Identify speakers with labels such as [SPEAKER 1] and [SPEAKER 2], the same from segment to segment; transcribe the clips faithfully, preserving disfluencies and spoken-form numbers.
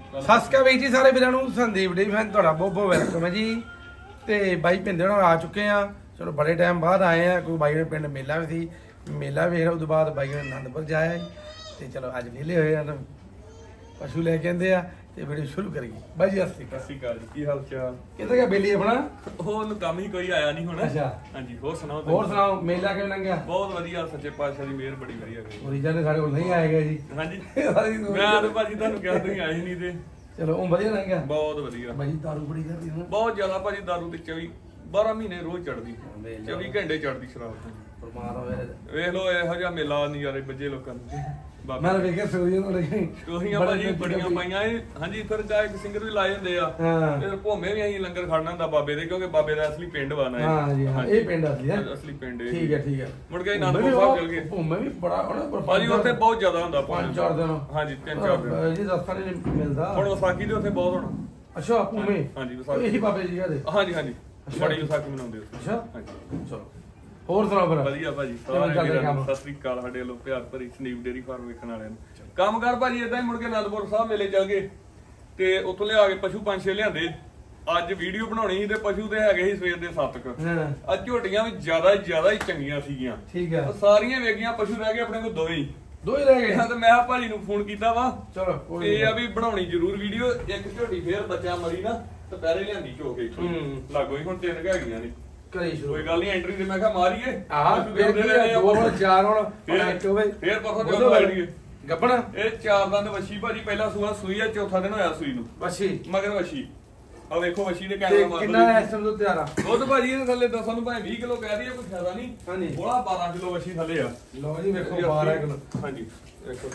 [SPEAKER 1] ਸਤਿ ਸ਼੍ਰੀ ਅਕਾਲ ਵੀਰ ਜੀ ਸਾਰੇ ਵੀਰਾਂ ਨੂੰ। ਸੰਦੀਪ ਡੇਅਰੀ ਫਾਰਮ ਤੁਹਾਡਾ ਬਹੁਤ ਬਹੁਤ ਵੈਲਕਮ ਹੈ ਜੀ। ਤੇ ਬਾਈ ਭਿੰਦੇ ਨਾਲ ਆ ਚੁੱਕੇ ਆ। ਚਲੋ ਬੜੇ ਟਾਈਮ ਬਾਅਦ ਆਏ ਆ। ਕੋਈ ਬਾਈ ਨੇ ਪਿੰਡ ਮੇਲਾ ਵੀ ਸੀ, ਮੇਲਾ ਵੇਖ ਉਸ ਤੋਂ ਬਾਅਦ ਬਾਈ ਨੇ ਆਨੰਦਪੁਰ ਜਾਇਆ। ਤੇ ਚਲੋ ਅੱਜ ਵਿਹਲੇ ਹੋਏ ਆ, ਪਸ਼ੂ ਲੈ ਕੇ ਆਂਦੇ ਆ ਤੇ ਵੀਡੀਓ ਸ਼ੁਰੂ ਕਰੀਏ। ਬਾਈ ਜੀ ਸਤਿ
[SPEAKER 2] ਸ਼੍ਰੀ ਅਕਾਲ ਜੀ, ਕੀ ਹਾਲ ਚਾਲ?
[SPEAKER 1] ਕਿੱਥੇ ਗਿਆ ਬੇਲੀ ਆਪਣਾ?
[SPEAKER 2] ਉਹ ਕੰਮ ਹੀ ਕੋਈ ਆਇਆ ਨਹੀਂ ਹੁਣ।
[SPEAKER 1] ਅੱਛਾ
[SPEAKER 2] ਹਾਂਜੀ, ਹੋਰ ਸੁਣਾਓ?
[SPEAKER 1] ਹੋਰ ਸੁਣਾਓ, ਮੇਲਾ ਕਿਵੇਂ ਲੰਘਿਆ?
[SPEAKER 2] ਬਹੁਤ ਵਧੀਆ, ਸੱਚੇ ਪਾਤਸ਼ਾਹ ਦੀ ਮਿਹਰ ਬੜੀ ਵਧੀਆ ਗਈ।
[SPEAKER 1] ਮਰੀਜ਼ਾਂ ਨੇ ਸਾਡੇ ਕੋਲ ਨਹੀਂ ਆਏਗਾ ਜੀ।
[SPEAKER 2] ਹਾਂਜੀ ਮੈਂ ਤਾਂ ਭਾਜੀ ਤੁਹਾਨੂੰ ਕਿਹਾ ਤੁਸੀਂ ਆਏ ਨਹੀਂ ਤੇ
[SPEAKER 1] ਚਲੋ ਉਹ ਵਧੀਆ ਲੰਘਿਆ।
[SPEAKER 2] ਬਹੁਤ ਵਧੀਆ
[SPEAKER 1] ਬਾਈ ਦਾਰੂ ਬੜੀ ਕਰਦੀ ਨਾ,
[SPEAKER 2] ਬਹੁਤ ਜ਼ਿਆਦਾ ਭਾਜੀ। ਦਾਰੂ ਤੇ ਚੌਵੀ ਬਾਰਾਂ ਮਹੀਨੇ ਰੋਜ਼ ਚੜਦੀ, ਚੌਵੀ ਘੰਟੇ ਚੜਦੀ ਸ਼ਰਾਬ।
[SPEAKER 1] ਪਰਮਾਤਮਾ
[SPEAKER 2] ਵੇਖ ਲੋ ਇਹੋ ਜਿਹਾ ਮੇਲਾ ਨਜ਼ਾਰੇ ਵੱਜੇ ਲੋਕਾਂ ਨੂੰ।
[SPEAKER 1] ਮੈਂ ਵੇਖਿਆ ਸਟੋਰੀਆਂ ਤੁਹਾਡੇ
[SPEAKER 2] ਸਟੋਰੀਆਂ ਭਾਜੀ ਬੜੀਆਂ ਪਾਈਆਂ। ਹਾਂਜੀ, ਫਿਰ ਗਾਇਕ ਸਿੰਗਰ ਵੀ ਲਾਏ ਹੁੰਦੇ ਆ। ਫਿਰ ਭੋਮੇ ਵੀ ਅਸੀਂ ਲੰਗਰ ਖੜਨਾ ਹੁੰਦਾ ਬਾਬੇ ਦੇ, ਕਿਉਂਕਿ ਬਾਬੇ ਦਾ ਅਸਲੀ ਪਿੰਡ ਵਾ ਨਾ।
[SPEAKER 1] ਹਾਂ ਜੀ ਹਾਂ, ਇਹ ਪਿੰਡ ਅਸਲੀ ਹੈ,
[SPEAKER 2] ਅਸਲੀ ਪਿੰਡ।
[SPEAKER 1] ਠੀਕ ਹੈ ਠੀਕ ਹੈ।
[SPEAKER 2] ਮੁੜ ਕੇ ਆਨੰਦਪੁਰ ਸਾਹਿਬ ਚਲ ਗਏ।
[SPEAKER 1] ਭੋਮੇ ਵੀ ਬੜਾ ਉਹਨਾਂ
[SPEAKER 2] ਭਾਜੀ ਉੱਥੇ ਬਹੁਤ ਜ਼ਿਆਦਾ ਹੁੰਦਾ।
[SPEAKER 1] ਪੰਜ ਚਾਰ ਦਿਨ।
[SPEAKER 2] ਹਾਂਜੀ ਤਿੰਨ ਚਾਰ ਦਿਨ
[SPEAKER 1] ਜੀ ਰਸਤਾ ਨਹੀਂ ਮਿਲਦਾ।
[SPEAKER 2] ਹੁਣ ਵਿਸਾਖੀ ਦੇ ਉੱਥੇ ਬਹੁਤ ਹੋਣਾ।
[SPEAKER 1] ਅੱਛਾ ਭੋਮੇ?
[SPEAKER 2] ਹਾਂਜੀ ਵਿਸਾਖੀ
[SPEAKER 1] ਇਹੀ ਬਾਬੇ ਜੀ ਦੇ।
[SPEAKER 2] ਹਾਂਜੀ ਹਾਂਜੀ, ਬੜੀ ਵਿਸਾਖੀ ਮਨਾਉਂਦੇ ਉੱਥੇ।
[SPEAKER 1] ਅੱਛਾ
[SPEAKER 2] ਹਾਂਜੀ
[SPEAKER 1] ਚਲੋ ਹੋਰ ਸੁਣਾਓ ਫਿਰ?
[SPEAKER 2] ਵਧੀਆ ਭਾਜੀ, ਸਾਰੇ ਵੀਰਾਂ ਨੂੰ ਸਤਿ ਸ੍ਰੀ ਅਕਾਲ। ਸਾਡੇ ਵੱਲੋਂ ਪਿਆਰ ਭਰੀ ਸੰਦੀਪ ਡੇਅਰੀ ਫਾਰਮ ਵੇਖਣ ਵਾਲਿਆਂ ਨੂੰ। ਕੰਮ ਕਰ ਭਾਜੀ ਏਦਾਂ ਹੀ। ਮੁੜ ਕੇ ਆਨੰਦਪੁਰ ਸਾਹਿਬ ਮੇਲੇ ਜਾ ਕੇ ਤੇ ਉੱਥੋਂ ਲਿਆ ਕੇ ਪਸ਼ੂ ਪੰਜ ਛੇ ਲਿਆਂਦੇ। ਅੱਜ ਵੀਡੀਓ ਬਣਾਉਣੀ ਸੀ ਤੇ ਪਸ਼ੂ ਤੇ ਹੈਗੇ ਸੀ ਸਵੇਰ ਦੇ ਸੱਤ ਕ। ਅੱਜ ਝੋਟੀਆਂ ਵੀ ਜ਼ਿਆਦਾ ਜ਼ਿਆਦਾ ਹੀ ਚੰਗੀਆਂ ਸੀਗੀਆਂ।
[SPEAKER 1] ਠੀਕ ਹੈ,
[SPEAKER 2] ਸਾਰੀਆਂ ਵੇਗੀਆਂ। ਪਸ਼ੂ ਰਹਿ ਗਏ ਆਪਣੇ ਕੋਲ ਦੋਵੇਂ ਹੀ।
[SPEAKER 1] ਦੋ ਹੀ ਰਹਿ ਗਏ
[SPEAKER 2] ਤੇ ਮੈਂ ਆ ਭਾਜੀ ਨੂੰ ਫੋਨ ਕੀਤਾ ਵਾ।
[SPEAKER 1] ਚਲੋ
[SPEAKER 2] ਇਹ ਆ ਵੀ ਬਣਾਉਣੀ ਜ਼ਰੂਰ ਵੀਡੀਓ। ਇੱਕ ਝੋਟੀ ਫੇਰ ਬੱਚਾ ਮਰੀ ਨਾ ਦੁਪਹਿਰੇ ਲਿਆਂਦੀ ਝੋ ਕੇ ਲਾਗੋ ਹੀ। ਹੁਣ ਤਿੰਨ ਕੁ ਹੈਗੀਆਂ ਨੇ।
[SPEAKER 1] ਕੋਈ
[SPEAKER 2] ਗੱਲ ਨਹੀਂ, ਐਂਟਰੀ ਤੇ ਮੈਂ ਕਿਹਾ ਮਾਰੀਏ।
[SPEAKER 1] ਆਹ ਦੋ ਹੁਣ ਚਾਰ ਹੁਣ
[SPEAKER 2] ਫੇਰ ਪਰਸੋਂ ਚੌਥਾ ਮਾਰੀਏ।
[SPEAKER 1] ਗੱਬਣ
[SPEAKER 2] ਇਹ ਚਾਰ ਦੰਦ ਵੱਛੀ ਭਾਜੀ। ਪਹਿਲਾ ਸੂਆ ਸੂਈ ਆ, ਚੌਥਾ ਦਿਨ ਹੋਇਆ ਸੂਈ ਨੂੰ।
[SPEAKER 1] ਵੱਛੀ
[SPEAKER 2] ਮਗਰ ਵੱਛੀ ਆ ਵੇਖੋ। ਵੱਛੀ ਦੇ ਕੈਮਰਾ ਮਾਰ
[SPEAKER 1] ਕਿੰਨਾ ਇਸ ਟਾਈਮ ਤੋਂ ਤਿਆਰ ਆ
[SPEAKER 2] ਦੁੱਧ ਭਾਜੀ? ਇਹਦੇ ਥੱਲੇ ਦੱਸਾਂ ਨੂੰ ਭਾਵੇਂ ਵੀਹ ਕਿਲੋ ਕਹਿ ਦਈਏ, ਕੋਈ ਫਾਇਦਾ ਨਹੀਂ।
[SPEAKER 1] ਹਾਂਜੀ,
[SPEAKER 2] ਬੋਲਾ ਬਾਰਾਂ ਕਿਲੋ ਵੱਛੀ ਥੱਲੇ ਆ।
[SPEAKER 1] ਲਓ ਜੀ ਵੇਖੋ ਬਾਰਾਂ ਕਿਲੋ।
[SPEAKER 2] ਹਾਂਜੀ ਵੇਖੋ।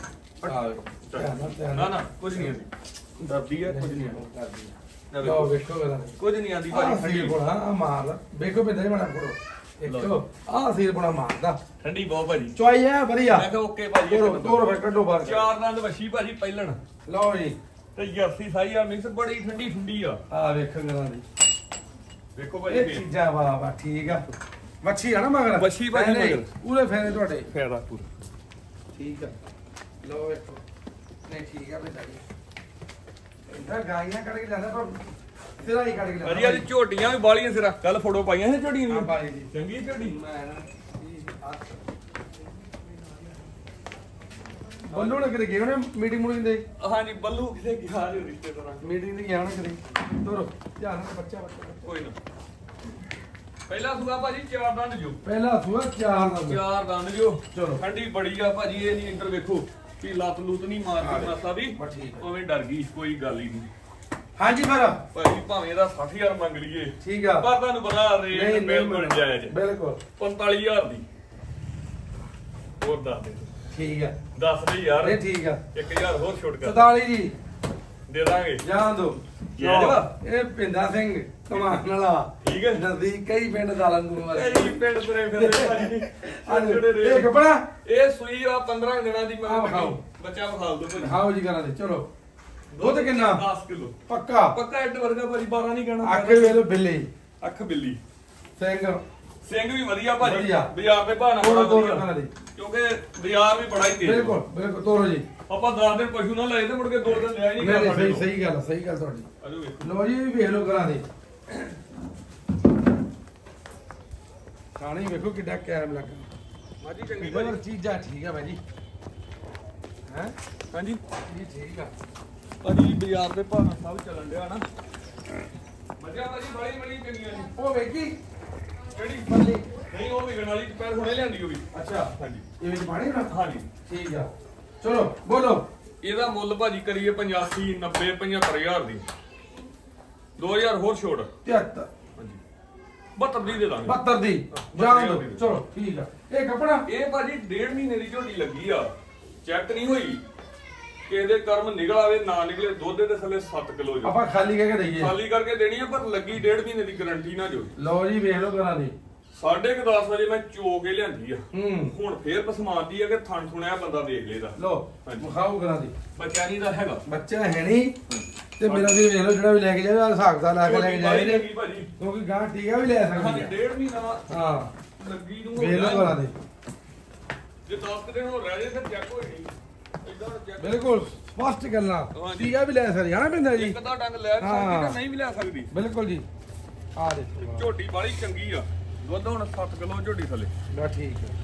[SPEAKER 1] ਆ
[SPEAKER 2] ਨਾ ਨਾ ਕੁਝ ਨਹੀਂ ਆਂਦੀ, ਡਰਦੀ ਆ ਕੁਝ ਨਹੀਂ ਆਂਦੀ।
[SPEAKER 1] ਲਓ ਵੇਖੋ ਕਰਾਂ
[SPEAKER 2] ਕੁਝ ਨਹੀਂ ਆਂਦੀ ਭਾਜੀ।
[SPEAKER 1] ਸੀਲ ਬਣਾ ਆ ਮਾਰ ਵੇਖੋ ਬਿੰਦੇ ਬਣਾ ਕੋੜੋ। ਦੇਖੋ ਆ ਸੀਲ ਬਣਾ ਮਾਰਦਾ।
[SPEAKER 2] ਠੰਡੀ ਬਹੁਤ ਭਾਜੀ।
[SPEAKER 1] ਚੁਆਈ ਆ ਵਧੀਆ।
[SPEAKER 2] ਮੈਂ ਕਿਹਾ ਓਕੇ ਭਾਜੀ।
[SPEAKER 1] ਤੋੜ ਫਿਰ ਕੱਢੋ ਬਾਹਰ।
[SPEAKER 2] ਚਾਰ ਦੰਦ ਵੱਛੀ ਭਾਜੀ ਪਹਿਲਣ।
[SPEAKER 1] ਲਓ ਜੀ
[SPEAKER 2] ਤੇ ਜਰਸੀ ਸਾਈ ਆ ਮਿਕਸ, ਬੜੀ ਠੰਡੀ ਠੰਡੀ ਆ।
[SPEAKER 1] ਆ ਵੇਖੋ ਕਰਾਂ ਦੀ।
[SPEAKER 2] ਵੇਖੋ ਭਾਜੀ
[SPEAKER 1] ਇਹ ਚੀਜ਼ਾਂ ਵਾਹ ਵਾਹ ਠੀਕ ਆ। ਵੱਛੀ ਆ ਨਾ ਮਗਰ?
[SPEAKER 2] ਵੱਛੀ ਭਾਜੀ ਮਗਰ
[SPEAKER 1] ਪੂਰੇ ਫੇਰੇ ਤੁਹਾਡੇ।
[SPEAKER 2] ਫੇਰਾ ਪੂਰਾ
[SPEAKER 1] ਠੀਕ ਆ। ਲਓ ਵੇਖੋ ਨਹੀਂ ਠੀਕ ਆ ਬੇਟਾ ਜੀ। ਇੰਦਾ ਗਾਈਆਂ ਕੱਢ ਕੇ ਜਾਂਦਾ ਪਰ ਸਿਰਾ ਹੀ ਕੱਢ ਕੇ ਜਾਂਦਾ।
[SPEAKER 2] ਅਜੀ ਅੱਜ ਝੋਟੀਆਂ ਵੀ ਬਾਲੀਆਂ ਸਿਰਾ। ਕੱਲ ਫੋਟੋ ਪਾਈਆਂ ਸੀ ਝੋਟੀਆਂ ਦੀਆਂ।
[SPEAKER 1] ਹਾਂ ਬਾਈ ਜੀ
[SPEAKER 2] ਚੰਗੀ ਝੋਟੀ।
[SPEAKER 1] ਮੈਂ ਨਾ ਬੱਲੂ ਨੇ ਕਿਤੇ ਗਏ ਉਹਨੇ ਮੀਟਿੰਗ ਮੂਟਿੰਗ ਦੇ?
[SPEAKER 2] ਹਾਂਜੀ ਬੱਲੂ ਕਿਤੇ ਗਿਆ ਜੀ ਰਿਸ਼ਤੇਦਾਰਾਂ।
[SPEAKER 1] ਮੀਟਿੰਗ ਤੇ ਗਿਆ ਨਾ ਕਿਤੇ। ਤੁਰੋ ਧਿਆਨ ਨਾਲ ਬੱਚਾ ਬੱਚਾ
[SPEAKER 2] ਕੋਈ ਨਾ। ਪਹਿਲਾ ਸੂਆ ਭਾਜੀ ਚਾਰ ਦੰਦ ਜੋ।
[SPEAKER 1] ਪਹਿਲਾ ਸੂਆ ਚਾਰ ਦੰਦ।
[SPEAKER 2] ਚਾਰ ਦੰਦ ਜੋ।
[SPEAKER 1] ਚਲੋ
[SPEAKER 2] ਠੰਡੀ ਬੜੀ ਆ ਭਾਜੀ। ਇਹ ਨਹੀਂ ਇੱਧਰ ਵੇਖੋ ਕਿ ਲੱਤ ਲੂਤ ਨਹੀਂ ਮਾਰਦੀ ਮਾਸਾ ਵੀ। ਉਵੇਂ ਡਰ ਗਈ, ਕੋਈ ਗੱਲ ਹੀ ਨਹੀਂ। ਹਾਂਜੀ ਫਿਰ ਭਾਜੀ ਭਾਵੇਂ ਇਹਦਾ ਸੱਠ ਹਜ਼ਾਰ ਮੰਗ ਲਈਏ
[SPEAKER 1] ਠੀਕ ਆ, ਪਰ
[SPEAKER 2] ਤੁਹਾਨੂੰ ਪਤਾ ਰੇਟ ਬਿਲਕੁਲ ਜਾਇਜ਼। ਬਿਲਕੁਲ ਪੰਤਾਲੀ ਹਜ਼ਾਰ ਦੀ ਹੋਰ ਦੱਸ ਦੇ। ਠੀਕ ਆ ਦੱਸ ਦੇ ਯਾਰ। ਇਹ ਠੀਕ ਆ, ਇੱਕ ਹਜ਼ਾਰ ਹੋਰ ਛੋਟ ਕਰ। ਸਤਾਲੀ ਜੀ ਦੇ ਦਾਂਗੇ। ਜਾਣ ਦੋ। ਇਹ ਪਿੰਦਾ ਸਿੰਘ ਕਮਾਨ ਵਾਲਾ ਠੀਕ ਹੈ। ਨਜ਼ਦੀਕ ਕਈ ਪਿੰਡ ਦਾਲਨਪੁਰ ਵਾਲੇ ਕਈ ਪਿੰਡ ਤੁਰੇ ਫਿਰਦੇ ਭਾਜੀ। ਇਹ ਕਪੜਾ ਇਹ ਸੂਈ ਆ ਪੰਦਰਾਂ ਦਿਨਾਂ ਦੀ। ਮੈਂ ਬੱਚਾ ਵਿਖਾਲ ਦੋ ਭਾਜੀ। ਹਾਓ ਜੀ ਕਰਾਂ ਦੇ। ਚਲੋ ਦੁੱਧ ਕਿੰਨਾ? ਦਸ ਕਿਲੋ ਪੱਕਾ। ਪੱਕਾ ਐਡ ਵਰਗਾ ਭਾਜੀ। ਬਾਰਾਂ ਨਹੀਂ ਕਹਿਣਾ। ਅੱਖ ਵੇਖ ਲੋ ਬਿੱਲੀ। ਅੱਖ ਬਿੱਲੀ। ਸਿੰਘ ਸਿੰਘ ਵੀ ਵਧੀਆ ਭਾਜੀ। ਬਾਜ਼ਾਰ ਦੇ ਭਾਅ ਨਾਲ ਬੜਾ ਵਧੀਆ, ਕਿਉਂਕਿ ਬਾਜ਼ਾਰ ਵੀ ਬੜਾ ਹੀ ਤੇਜ਼। ਬਿਲਕੁਲ ਬਿਲਕੁਲ। ਤੋਰੋ ਜੀ। ਆਪਾਂ ਦਸ ਦਿਨ ਪਸ਼ੂ ਨਾ ਲਏ ਤੇ ਮੁੜ ਕੇ ਦੋ ਦਿਨ ਲਿਆ ਹੀ ਨਹੀਂ ਗਿਆ। ਸਹੀ ਸਹੀ ਗੱਲ ਸਹੀ ਗੱਲ ਤੁਹਾਡੀ। ਆਜੋ ਵੇਖੋ। ਲੋ ਜੀ ਵੇਖ ਲੋ ਕਰਾਂ ਦੇ। ਖਾਣੀ ਵੇਖੋ ਕਿੱਡਾ ਕੈਮ ਲੱਗਾ। ਮਾਜੀ ਚੰਗੀ ਭਾਜੀ। ਚੀਜ਼ਾਂ ਠੀਕ ਆ ਭਾਜੀ। ਹੈ ਹਾਂਜੀ ਇਹ ਠੀਕ ਆ ਭਾਜੀ। ਬਾਜ਼ਾਰ ਦੇ ਭਾਅ ਨਾਲ ਸਭ ਚੱਲਣ ਡਿਆ ਨਾ। ਮੱਝਾਂ ਭਾਜੀ ਬੜੀ ਬੜੀ ਚੰਗੀਆਂ ਨੇ। ਉਹ ਵੇਖੀ ਕਿਹੜੀ ਬੱਲੀ? ਨਹੀਂ ਉਹ ਵਿਗਣ ਵਾਲੀ ਪੈਰ ਹੁਣੇ ਲਿਆਂਦੀ ਉਹ ਵੀ। ਅੱਛਾ ਹਾਂਜੀ। ਇਹ ਵਿੱਚ ਪਾਣੀ ਨਾ? ਹਾਂਜੀ ਠੀਕ ਆ। ਚਲੋ ਬੋਲੋ। ਇਹਦਾ ਮੁੱਲ ਭਾਜੀ ਕਰੀਏ ਪਚਾਸੀ ਨੱਬੇ ਪਝੱਤਰ ਹਜ਼ਾਰ ਦੀ। ਦੋ ਹਜ਼ਾਰ ਹੋਰ ਛੋੜ। ਤਿਹੱਤਰ ਹਾਂਜੀ ਬਹੱਤਰ ਦੀ ਦੇ ਦਾਂਗੇ। ਬਹੱਤਰ ਦੀ ਜਾਣ ਦੋ। ਚਲੋ ਠੀਕ ਆ। ਇਹ ਕੱਪੜਾ ਇਹ ਭਾਜੀ ਡੇਢ ਮਹੀਨੇ ਦੀ ਝੋਟੀ ਲੱਗੀ ਆ। ਚੈੱਕ ਨਹੀਂ ਹੋਈ। ਕਿਸੇ ਦੇ ਕਰਮ ਨਿਕਲ ਆਵੇ ਨਾ ਨਿਕਲੇ। ਦੁੱਧ ਦੇ ਥੱਲੇ ਸੱਤ ਕਿਲੋ ਜੋ। ਆਪਾਂ ਖਾਲੀ ਕਰਕੇ ਦਈਏ? ਖਾਲੀ ਕਰਕੇ ਦੇਣੀ ਆ, ਪਰ ਲੱਗੀ ਡੇਢ ਮਹੀਨੇ ਦੀ ਗਾਰੰਟੀ ਨਾ ਜੋ। ਲਓ ਜੀ ਵੇਖ ਲਓ ਕਰਾਂ ਦੀ। ਸਾਢੇ ਕੁ ਦਸ ਵਜੇ ਮੈਂ ਚੋ ਕੇ ਲਿਆਂਦੀ ਆ। ਹੁਣ ਫੇਰ ਪਸਮਾਨਦੀ ਆ ਕਿ ਥਣ ਥੁਣਿਆ ਬੰਦਾ ਵੇਖ ਲੇਦਾ। ਲੋ ਵਿਖਾਓ ਕਰਾਂ ਦੀ। ਬੱਚਾ ਨਹੀਂ ਦਾ ਹੈਗਾ। ਬੱਚਾ ਹੈ ਨਹੀਂ ਤੇ ਮੇਰਾ ਵੀ ਵੇਖ ਲਓ ਜਿਹੜਾ ਵੀ ਲੈ ਕੇ ਜਾਵੇ ਹਿਸਾਬ ਦਾ ਲਾ ਕੇ ਲੈ ਕੇ ਜਾਵੇ ਨੇ, ਕਿਉਂਕਿ ਗਾਂ ਟੀਕਾ ਵੀ ਲੈ ਸਕਦੀ ਹੈ। ਡੇਢ ਮਹੀਨਾ ਹਾਂ ਲੱਗੀ ਨੂੰ ਵੇਖ ਲਓ ਕਰਾਂ ਦੀ। ਜੇ ਦਸ ਦਿਨ ਹੋ ਰਹਿ ਜੇ ਫਿਰ ਚੈੱਕ ਹੋਈ ਨਹੀਂ। ਪੈਂਦਾ ਹੁਣ ਚੈੱਕ
[SPEAKER 1] ਬਿਲਕੁਲ ਸਪਸ਼ਟ ਗੱਲਾਂ
[SPEAKER 2] ਹਾਂਜੀ।
[SPEAKER 1] ਟੀਕਾ ਵੀ ਲੈ ਸਕਦੇ ਜਾਣਾ ਪੈਂਦਾ ਜੀ
[SPEAKER 2] ਇੱਕ ਦਾ ਡੰਗ ਲੈ ਸਕਦੀ ਤੇ ਨਹੀਂ ਵੀ ਲੈ ਸਕਦੀ
[SPEAKER 1] ਬਿਲਕੁਲ ਜੀ ਆ ਦੇਖੋ
[SPEAKER 2] ਝੋਟੀ ਬਾਲੀ ਚੰਗੀ ਆ ਦੁੱਧ ਹੁਣ ਸੱਤ ਕਿਲੋ ਝੋਟੀ ਥੱਲੇ
[SPEAKER 1] ਬਾ ਠੀਕ ਹੈ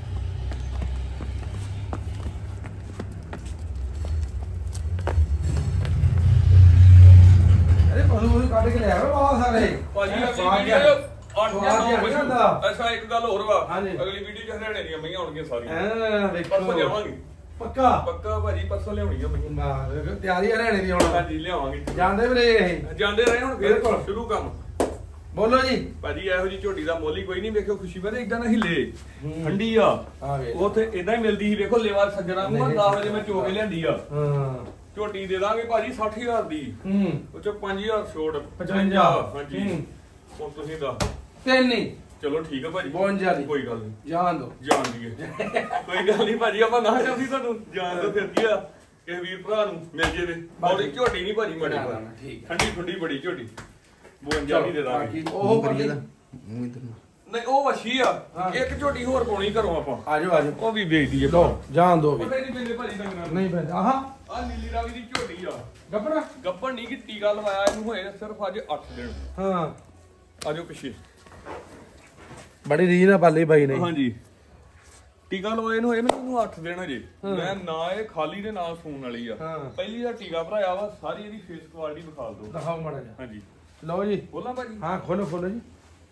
[SPEAKER 1] ਅਰੇ ਪਸ਼ੂ ਪਸ਼ੂ ਕੱਢ ਕੇ ਲੈ ਆਓ ਬਹੁਤ ਸਾਰੇ
[SPEAKER 2] ਭਾਜੀ
[SPEAKER 1] ਸਵਾਦ
[SPEAKER 2] ਅਗਲੀ
[SPEAKER 1] ਜਿਹਾ।
[SPEAKER 2] ਵੀਡੀਓ ਅੱਠ
[SPEAKER 1] ਸਵਾਦ
[SPEAKER 2] ਜਾਂ
[SPEAKER 1] ਜਿਹਾ
[SPEAKER 2] ਨੌ
[SPEAKER 1] ਨਹੀਂ
[SPEAKER 2] ਵਜੇ
[SPEAKER 1] ਹੁੰਦਾ।
[SPEAKER 2] ਅੱਛਾ ਇੱਕ ਗੱਲ ਹੋਰ ਵਾ
[SPEAKER 1] ਹਾਂਜੀ।
[SPEAKER 2] ਅਗਲੀ ਵੀਡੀਓ ਚ ਹਰਿਆਣੇ ਦੀਆਂ ਮਈਆਂ ਆਉਣਗੀਆਂ ਸਾਰੀਆਂ
[SPEAKER 1] ਹਾਂ ਵੇਖੋ
[SPEAKER 2] ਪਰਸੋਂ ਲਿਆਵਾਂਗੇ
[SPEAKER 1] ਪੱਕਾ
[SPEAKER 2] ਪੱਕਾ ਭਾਜੀ ਪਰਸੋਂ ਲਿਆਉਣੀਆਂ ਮਈਆਂ
[SPEAKER 1] ਵਾਹ ਵੇਖੋ ਤਿਆਰੀ ਹਰਿਆਣੇ ਦੀ ਹੋਣਾ
[SPEAKER 2] ਹਾਂਜੀ ਲਿਆਵਾਂਗੇ
[SPEAKER 1] ਜਾਂਦੇ ਵੀਰੇ ਇਹ
[SPEAKER 2] ਜਾਂਦੇ ਰਹੇ ਹੁਣ ਫੇਰ
[SPEAKER 1] ਬਿਲਕੁਲ।
[SPEAKER 2] ਸ਼ੁਰੂ ਕੰਮ
[SPEAKER 1] ਬੋਲੋ ਜੀ
[SPEAKER 2] ਭਾਜੀ ਇਹੋ ਜੀ ਝੋਟੀ ਦਾ ਮੁੱਲ ਹੀ ਕੋਈ ਨਹੀਂ ਵੇਖਿਓ ਖੁਸ਼ੀ ਬਰੇ ਇਦਾਂ ਨਾ ਹਿੱਲੇ ਠੰਡੀ ਆ
[SPEAKER 1] ਆ ਵੇ
[SPEAKER 2] ਉਥੇ ਇਦਾਂ ਹੀ ਮਿਲਦੀ ਸੀ ਵੇਖੋ ਲੇਵਾ ਸੱਜਣਾ ਨੂੰ
[SPEAKER 1] ਨਹੀਂ,
[SPEAKER 2] ਦਸ ਵਜੇ ਮੈਂ ਚੋ ਕੇ ਲਿਆਂਦੀ ਆ
[SPEAKER 1] ਹਾਂ
[SPEAKER 2] ਝੋਟੀ ਦੇ ਦਾਂਗੇ ਭਾਜੀ ਸੱਠ ਹਜ਼ਾਰ ਦੀ
[SPEAKER 1] ਹੂੰ
[SPEAKER 2] ਉਹ ਚ ਪੰਜ ਹਜ਼ਾਰ ਛੋੜ
[SPEAKER 1] ਪਚਵੰਜਾ।
[SPEAKER 2] ਹਾਂਜੀ
[SPEAKER 1] ਹੂੰ।
[SPEAKER 2] ਹੁਣ ਤੁਸੀਂ ਦੱਸ
[SPEAKER 1] ਤਿੰਨ ਨਹੀਂ
[SPEAKER 2] ਚਲੋ ਠੀਕ ਆ ਭਾਜੀ
[SPEAKER 1] ਬਵੰਜਾ ਦੀ।
[SPEAKER 2] ਕੋਈ ਗੱਲ ਨਹੀਂ
[SPEAKER 1] ਜਾਣ ਦੋ
[SPEAKER 2] ਜਾਣ ਦੀਏ ਕੋਈ ਗੱਲ ਨਹੀਂ ਭਾਜੀ ਆਪਾਂ ਨਾ ਜਾਂਦੀ ਤੁਹਾਨੂੰ ਜਾਣ ਤੋਂ ਫਿਰ ਕੀ ਆ ਕਿਸੇ ਵੀਰ ਭਰਾ ਨੂੰ ਮਿਲ ਜੇ ਦੇ ਬੜੀ ਝੋਟੀ ਨਹੀਂ ਭਾਜੀ ਮੜੀ
[SPEAKER 1] ਨਾ, ਨਾ, ਨਾ, ਠੀਕ ਆ।
[SPEAKER 2] ਠੰਡੀ ਠੰਡੀ ਬੜੀ ਝੋਟੀ ਬਵੰਜਾ ਦੀ ਦੇ ਦਾਂਗੇ
[SPEAKER 1] ਉਹ ਬੰਦੀ
[SPEAKER 2] ਨਹੀਂ ਉਹ ਵਸ਼ੀ ਆ
[SPEAKER 1] ਹਾਂ।
[SPEAKER 2] ਇੱਕ ਝੋਟੀ ਹੋਰ ਪਾਉਣੀ ਘਰੋਂ ਆਪਾਂ
[SPEAKER 1] ਆਜੋ ਆਜੋ
[SPEAKER 2] ਉਹ ਵੀ ਵੇਚ ਦਈਏ
[SPEAKER 1] ਲੋ ਜਾਣ ਦੋ ਵੀ
[SPEAKER 2] ਪਤਾ ਨਹੀਂ ਪੈਂਦੇ ਭਾਜੀ ਡੰਗਰਾਂ ਨੂੰ
[SPEAKER 1] ਨਹੀਂ ਪੈਂਦਾ ਆਹਾਂ
[SPEAKER 2] ਆ ਨੀਲੀ ਰਾਵੀ ਦੀ ਝੋਟੀ ਆ
[SPEAKER 1] ਗੱਪਣਾ
[SPEAKER 2] ਗੱਪਣ ਨਹੀਂ ਕਿ ਟੀਕਾ ਲਵਾਇਆ ਇਹਨੂੰ ਹੋਏ ਸਿਰਫ ਅੱਜ ਅੱਠ ਦਿਨ
[SPEAKER 1] ਹਾਂ
[SPEAKER 2] ਆਜੋ ਪਿੱਛੇ
[SPEAKER 1] ਬੜੀ ਰੀਝ ਨਾਲ ਪਾਲੀ ਬਾਈ ਨੇ
[SPEAKER 2] ਹਾਂਜੀ ਟੀਕਾ ਲਵਾਏ ਨੂੰ ਹੋਏ ਮੈਨੂੰ ਅੱਠ ਦਿਨ ਹਜੇ ਮੈਂ ਨਾ ਇਹ ਖਾਲੀ ਦੇ ਨਾਲ ਸੂਣ ਵਾਲੀ ਆ
[SPEAKER 1] ਹਾਂ।
[SPEAKER 2] ਪਹਿਲੀ ਦਾ ਟੀਕਾ ਭਰਾਇਆ ਵਾ ਸਾਰੀ ਇਹਦੀ ਫੇਸ ਕੁਆਲਿਟੀ ਵਿਖਾ ਦਿਓ
[SPEAKER 1] ਦਿਖਾਓ ਮਾੜਾ ਜਿਹਾ
[SPEAKER 2] ਹਾਂਜੀ
[SPEAKER 1] ਲਓ ਜੀ
[SPEAKER 2] ਬੋਲਾਂ ਭਾਜੀ
[SPEAKER 1] ਹਾਂ ਖੋਲੋ ਖੋਲੋ ਜੀ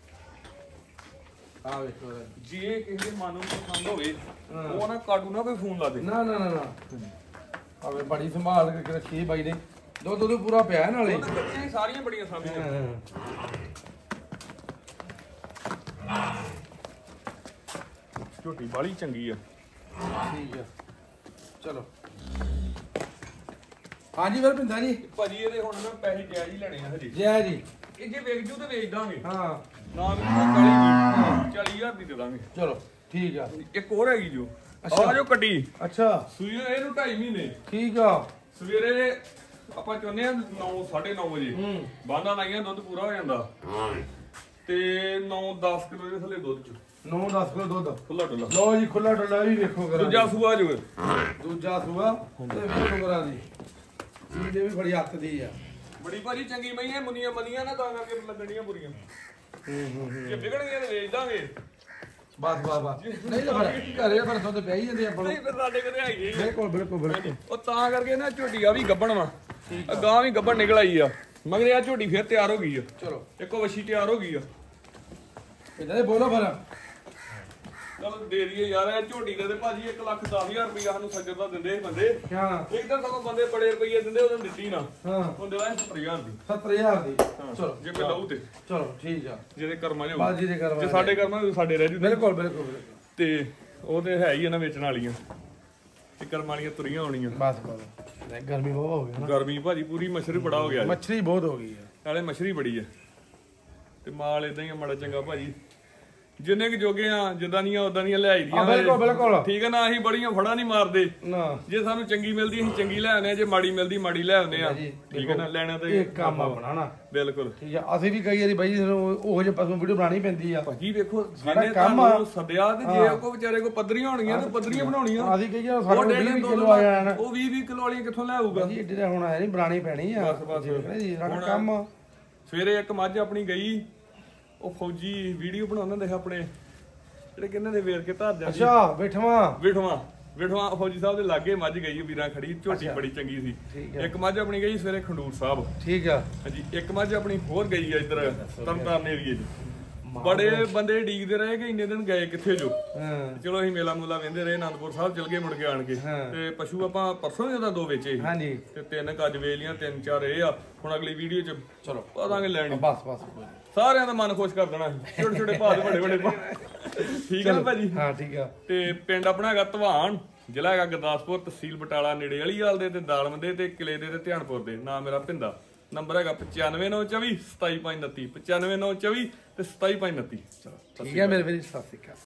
[SPEAKER 1] ਆ ਵੇਖੋ
[SPEAKER 2] ਜੇ ਕਿਸੇ ਦੇ ਮਨ ਨੂੰ ਪਸੰਦ ਹੋਵੇ
[SPEAKER 1] ਹਾਂ।
[SPEAKER 2] ਉਹ ਨਾ ਕਾਟੂ ਨਾ ਕੋਈ ਫੋਨ ਲਾ ਦੇ
[SPEAKER 1] ਨਾ ਨਾ ਨਾ ਨਾ ਆਵੇ ਬੜੀ ਸੰਭਾਲ ਕੇ ਰੱਖੀ ਬਾਈ ਨੇ ਦੁੱਧ ਦੁੱਧ ਪੂਰਾ ਪਿਆ ਨਾਲੇ
[SPEAKER 2] ਉਹਨਾਂ ਬੱਚੀਆਂ ਹੀ ਸਾਰੀਆਂ ਬੜੀਆਂ ਸਾਂਭੀਆਂ ਝੋਟੀ ਬਾਲੀ ਚੰਗੀ ਆ
[SPEAKER 1] ਠੀਕ ਆ ਚਲੋ ਹਾਂਜੀ ਵਰਪਿੰਦਾ ਜੀ
[SPEAKER 2] ਭਾਜੀ ਇਹਦੇ ਹੁਣ ਨਾ ਪੈਸੇ ਜਾਇਜ਼ ਹੀ ਲੈਣੇ ਆ ਹਜੇ
[SPEAKER 1] ਜੈ ਜੀ
[SPEAKER 2] ਇਹ ਜੇ ਵੇਚ ਜੂ ਤੇ ਵੇਚ ਦਾਂਗੇ
[SPEAKER 1] ਹਾਂ
[SPEAKER 2] ਨਾ ਵੀ ਚਾਲੀ ਚਾਲੀ ਹਜ਼ਾਰ ਦੀ ਦੇ ਦਾਂਗੇ
[SPEAKER 1] ਚਲੋ ਠੀਕ ਆ
[SPEAKER 2] ਇੱਕ ਹੋਰ ਹੈਗੀ ਜੋ
[SPEAKER 1] ਅੱਛਾ।
[SPEAKER 2] ਆ ਜੋ ਕੱਟੀ
[SPEAKER 1] ਅੱਛਾ
[SPEAKER 2] ਸੂਈ ਇਹਨੂੰ ਢਾਈ ਮਹੀਨੇ
[SPEAKER 1] ਠੀਕ ਆ
[SPEAKER 2] ਸਵੇਰੇ ਆਪਾਂ ਚਾਹੁੰਦੇ ਆ ਨੌ ਸਾਢੇ ਨੌ ਵਜੇ
[SPEAKER 1] ਹੂੰ
[SPEAKER 2] ਬਾਂਦਾਂ ਲਾਈਆਂ ਦੁੱਧ ਪੂਰਾ ਹੋ ਜਾਂਦਾ ਤੇ ਨੌ ਦਸ ਕਿਲੋ ਦੇ ਥੱਲੇ ਦੁੱਧ ਚ
[SPEAKER 1] ਨੌ ਦਸ ਕਿਲੋ ਦੁੱਧ
[SPEAKER 2] ਖੁੱਲਾ ਡੁੱਲਾ
[SPEAKER 1] ਲਓ ਜੀ ਖੁੱਲਾ ਡੁੱਲਾ ਵੀ ਵੇਖੋ ਕਰਾਂ
[SPEAKER 2] ਦੂਜਾ ਸੂਆ ਜੋ
[SPEAKER 1] ਦੂਜਾ ਸੂਆ ਤੇ ਵੇਖੋ ਕਰਾਂ ਦੀ ਚੀਜ਼ ਇਹ ਵੀ ਬੜੀ ਹੱਥ ਦੀ ਆ
[SPEAKER 2] ਬੜੀ ਭਾਰੀ ਚੰਗੀ ਮਈਆਂ ਮੁੰਨੀਆਂ ਮੰਨੀਆਂ ਨਾ ਤਾਂ ਕਰਕੇ ਲੱਗਣੀਆਂ ਬੁਰੀਆਂ
[SPEAKER 1] ਹੂੰ ਹੂੰ
[SPEAKER 2] ਜੇ ਵਿਗੜਨਗੀਆਂ ਤੇ ਵੇਚ ਦਾਂਗੇ
[SPEAKER 1] ਬਸ ਬਸ ਬਸ ਨਹੀਂ ਤਾਂ ਫਿਰ ਘਰੇ ਪਰ ਦੁੱਧ ਪਿਆ ਹੀ ਜਾਂਦੇ ਆਪਾਂ ਨੂੰ
[SPEAKER 2] ਨਹੀਂ ਫਿਰ ਸਾਡੇ ਘਰੇ ਆਈ ਗਈ
[SPEAKER 1] ਬਿਲਕੁਲ ਬਿਲਕੁਲ ਬਿਲਕੁਲ
[SPEAKER 2] ਉਹ ਤਾਂ ਕਰਕੇ ਨਾ ਝੋਟੀ ਆ ਵੀ ਗੱਬਣ ਵਾ ਗਾਂ ਵੀ ਗੱਬਣ ਨਿਕਲ ਆਈ ਆ ਮਗਰ ਆ ਝੋਟੀ ਫਿਰ ਤਿਆਰ ਹੋ ਗਈ ਆ
[SPEAKER 1] ਚਲੋ
[SPEAKER 2] ਇੱਕੋ ਵਸ਼ੀ ਤਿਆਰ ਹੋ ਗਈ ਆ
[SPEAKER 1] ਇਦਾਂ ਦੇ ਬੋਲੋ ਫਿਰ
[SPEAKER 2] ਚਲੋ ਦੇ ਦਈਏ ਯਾਰ ਇਹ ਝੋਟੀ ਦੇ ਤੇ ਭਾਜੀ ਇੱਕ ਲੱਖ ਦਸ ਹਜ਼ਾਰ ਰੁਪਇਆ ਸਾਨੂੰ ਸੱਜਰ ਦਾ ਦਿੰਦੇ ਸੀ ਬੰਦੇ
[SPEAKER 1] ਹਾਂ
[SPEAKER 2] ਇੱਕ ਤਾਂ ਸਗੋਂ ਬੰਦੇ ਬੜੇ ਰੁਪਈਏ ਦਿੰਦੇ ਉਹਨਾਂ ਨੂੰ ਦਿੱਤੀ ਨਾ
[SPEAKER 1] ਹਾਂ
[SPEAKER 2] ਉਹ ਦੇਵਾ ਸੱਤਰ ਹਜ਼ਾਰ ਦੀ
[SPEAKER 1] ਸੱਤਰ ਹਜ਼ਾਰ ਦੀ
[SPEAKER 2] ਹਾਂ,
[SPEAKER 1] ਚਲੋ
[SPEAKER 2] ਜੇ ਕੋਈ ਲਊ ਤੇ
[SPEAKER 1] ਚਲੋ ਠੀਕ ਆ
[SPEAKER 2] ਜਿਹਦੇ ਕਰਮਾਂ ਚ
[SPEAKER 1] ਬਾਜੀ ਦੇ
[SPEAKER 2] ਜੇ
[SPEAKER 1] ਕਰਵਾ
[SPEAKER 2] ਸਾਡੇ ਕਰਮਾਂ ਚ ਸਾਡੇ ਰਹਿ ਜੂ
[SPEAKER 1] ਬਿਲਕੁਲ ਬਿਲਕੁਲ ਬਿਲਕੁਲ
[SPEAKER 2] ਤੇ ਉਹ ਤੇ ਹੈ ਹੀ ਆ ਨਾ ਵੇਚਣ ਵਾਲੀਆਂ ਤੇ ਕਰਮਾਂ ਵਾਲੀਆਂ ਤੁਰੀਆਂ ਹੋਣੀਆਂ
[SPEAKER 1] ਬਸ ਬਸ ਗਰਮੀ ਬਹੁਤ ਹੋ ਗਈ ਨਾ
[SPEAKER 2] ਗਰਮੀ ਭਾਜੀ ਪੂਰੀ ਮਛਰੀ ਬੜਾ ਹੋ ਗਿਆ
[SPEAKER 1] ਮੱਛਰੀ ਬਹੁਤ ਹੋ ਗਈ ਹੈ
[SPEAKER 2] ਨਾਲੇ ਮਛਰੀ ਬੜੀ ਆ ਤੇ ਮਾਲ ਇਦਾਂ ਹੀ ਆ ਮਾੜਾ ਚੰਗਾ ਭਾਜੀ ਜਿੰਨੇ ਕਿ ਜੋਗੇ ਆ ਜਿੱਦਾਂ ਦੀਆਂ ਉਦਾਂ ਦੀਆਂ ਲਿਆਈ ਦੀਆਂ
[SPEAKER 1] ਹਾਂ, ਬਿਲਕੁਲ, ਬਿਲਕੁਲ।
[SPEAKER 2] ਠੀਕ ਹੈ ਨਾ ਅਸੀਂ ਬੜੀਆਂ ਫੜਾ ਨਹੀਂ ਮਾਰਦੇ
[SPEAKER 1] ਨਾ
[SPEAKER 2] ਜੇ ਸਾਨੂੰ ਚੰਗੀ ਮਿਲਦੀ ਅਸੀਂ ਚੰਗੀ ਲੈ ਆਉਂਦੇ ਆ ਜੇ ਮਾੜੀ ਮਿਲਦੀ ਮਾੜੀ ਲੈ ਆਉਂਦੇ ਆ
[SPEAKER 1] ਜੀ,
[SPEAKER 2] ਠੀਕ ਹੈ ਨਾ ਲੈਣਾ ਤੇ
[SPEAKER 1] ਇਹ ਕੰਮ ਆਪਣਾ ਨਾ
[SPEAKER 2] ਬਿਲਕੁਲ
[SPEAKER 1] ਠੀਕ ਆ ਅਸੀਂ ਵੀ ਕਈ ਵਾਰੀ ਬਾਈ ਉਹ ਜਿਹੇ ਪਸ਼ੂ ਵੀਡੀਓ ਬਣਾਣੀ ਪੈਂਦੀ ਆ
[SPEAKER 2] ਭਾਜੀ ਵੇਖੋ
[SPEAKER 1] ਸਾਡਾ
[SPEAKER 2] ਜਿਹਨੇ
[SPEAKER 1] ਕੰਮ ਆ।
[SPEAKER 2] ਤੁਹਾਨੂੰ ਸੱਦਿਆ ਤੇ ਜੇ ਕੋ ਵਿਚਾਰੇ ਕੋ ਪੱਧਰੀਆਂ ਹੋਣਗੀਆਂ ਤੇ ਪੱਧਰੀਆਂ ਬਣਾਉਣੀਆਂ
[SPEAKER 1] ਅਸੀਂ ਕਹੀਏ
[SPEAKER 2] ਉਹ
[SPEAKER 1] ਸਾਡੇ
[SPEAKER 2] ਡੇਢ
[SPEAKER 1] ਵੀਹ
[SPEAKER 2] ਦੋ
[SPEAKER 1] ਕਿਲੋ ਆ ਜਾਣਾ
[SPEAKER 2] ਉਹ ਵੀਹ ਵੀਹ ਕਿਲੋ ਵਾਲੀਆਂ ਕਿੱਥੋਂ ਲੈ ਆਊਗਾ
[SPEAKER 1] ਜੀ ਏਡੇ ਦਾ ਹੁਣ ਆਇਆ ਨਹੀਂ ਬਣਾਣੀ ਪੈਣੀ ਆ
[SPEAKER 2] ਬਸ, ਬਸ।
[SPEAKER 1] ਜਿਵੇਂ ਜੀ ਸਾਡਾ
[SPEAKER 2] ਹੁਣ-
[SPEAKER 1] ਕੰਮ ਆ।
[SPEAKER 2] ਸਵੇਰੇ ਇੱਕ ਮੱਝ ਆਪਣੀ ਗਈ ਉਹ ਫੌਜੀ ਵੀਡੀਓ ਬਣਾਉਂਦੇ ਹੁੰਦੇ ਸੀ ਆਪਣੇ ਜਿਹੜੇ ਕਿੰਨੇ ਦੇ ਵੇਰ ਕੇ ਧਰ ਜਾਂਦੀ
[SPEAKER 1] ਅੱਛਾ ਬੈਠਵਾ
[SPEAKER 2] ਵਿਠਵਾ ਵਿਠਵਾ ਫੌਜੀ ਸਾਹਿਬ ਦੇ ਲਾਗੇ ਮੱਝ ਗਈ ਵੀਰਾਂ ਖੜੀ ਝੋਟੀ
[SPEAKER 1] ਅੱਛਾ।
[SPEAKER 2] ਬੜੀ ਚੰਗੀ ਸੀ
[SPEAKER 1] ਠੀਕ ਹੈ
[SPEAKER 2] ਇੱਕ ਮੱਝ ਆਪਣੀ ਗਈ ਸਵੇਰੇ ਖੰਡੂਰ ਸਾਹਿਬ
[SPEAKER 1] ਠੀਕ ਆ
[SPEAKER 2] ਹਾਂਜੀ ਇੱਕ ਮੱਝ ਆਪਣੀ ਹੋਰ ਗਈ ਆ ਇੱਧਰ ਤਰਨਤਾਰਨ ਏਰੀਏ 'ਚ ਬੜੇ ਬੰਦੇ ਡੀਕਦੇ ਰਹੇ ਕਿ ਇੰਨੇ ਦਿਨ ਗਏ ਕਿੱਥੇ ਜੋ
[SPEAKER 1] ਹਾਂ
[SPEAKER 2] ਚਲੋ ਅਸੀਂ ਮੇਲਾ ਮੂਲਾ ਵੇਂਦੇ ਰਹੇ ਆਨੰਦਪੁਰ ਸਾਹਿਬ ਚਲ ਗਏ ਮੁੜ ਕੇ ਆਣ ਕੇ
[SPEAKER 1] ਹਾਂ।
[SPEAKER 2] ਤੇ ਪਸ਼ੂ ਆਪਾਂ ਪਰਸੋਂ ਹੀ ਉਹਦਾ ਦੋ ਵੇਚੇ ਸੀ
[SPEAKER 1] ਹਾਂਜੀ
[SPEAKER 2] ਤੇ ਤਿੰਨ ਕੱਜ ਵੇਚ ਲੀਆਂ ਤਿੰਨ ਚਾਰ ਇਹ ਆ ਹੁਣ ਅਗਲੀ ਵੀਡੀਓ 'ਚ
[SPEAKER 1] ਚਲੋ
[SPEAKER 2] ਪਾਵਾਂਗੇ ਲੈਣੀ
[SPEAKER 1] ਬਸ ਬਸ
[SPEAKER 2] ਸਾਰਿਆਂ ਦਾ ਮਨ ਖੁਸ਼ ਕਰ ਦੇਣਾ ਛੋਟੇ ਛੋਟੇ ਭਾਅ ਦੇ ਵੱਡੇ ਵੱਡੇ ਭਾਅ ਠੀਕ ਹੈ ਨਾ ਭਾਜੀ
[SPEAKER 1] ਹਾਂ ਠੀਕ ਆ
[SPEAKER 2] ਤੇ ਪਿੰਡ ਆਪਣਾ ਹੈਗਾ ਧਵਾਨ ਜ਼ਿਲ੍ਹਾ ਹੈਗਾ ਗੁਰਦਾਸਪੁਰ ਤਹਿਸੀਲ ਬਟਾਲਾ ਨੇੜੇ ਵਾਲੀਵਾਲ ਦੇ ਤੇ ਦਾਲਮਦੇ ਤੇ ਕਿਲੇ ਦੇ ਤੇ ਧਿਆਨਪੁਰ ਦੇ ਨਾਮ ਮੇਰਾ ਭਿੰਦਾ ਨੰਬਰ ਹੈਗਾ ਪਚਾਨਵੇਂ ਨੌ ਚੌਵੀ ਸਤਾਈ ਪੰਜ ਉਨੱਤੀ ਪਚਾਨਵੇਂ ਨੌ ਚੌਵੀ ਤੇ ਸਤਾਈ ਪੰਜ ਉਨੱਤੀ
[SPEAKER 1] ਠੀਕ ਹੈ ਮੇਰੇ ਵੀਰ ਸਤਿ ਸ਼੍ਰੀ ਅਕਾਲ